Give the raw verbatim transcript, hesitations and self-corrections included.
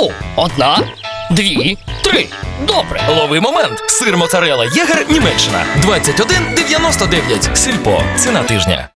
О, одна, дві, три. Добре. Лови момент. Сир моцарелла Єгер, Німеччина. двадцять один дев'яносто дев'ять. Сільпо. Ціна тижня.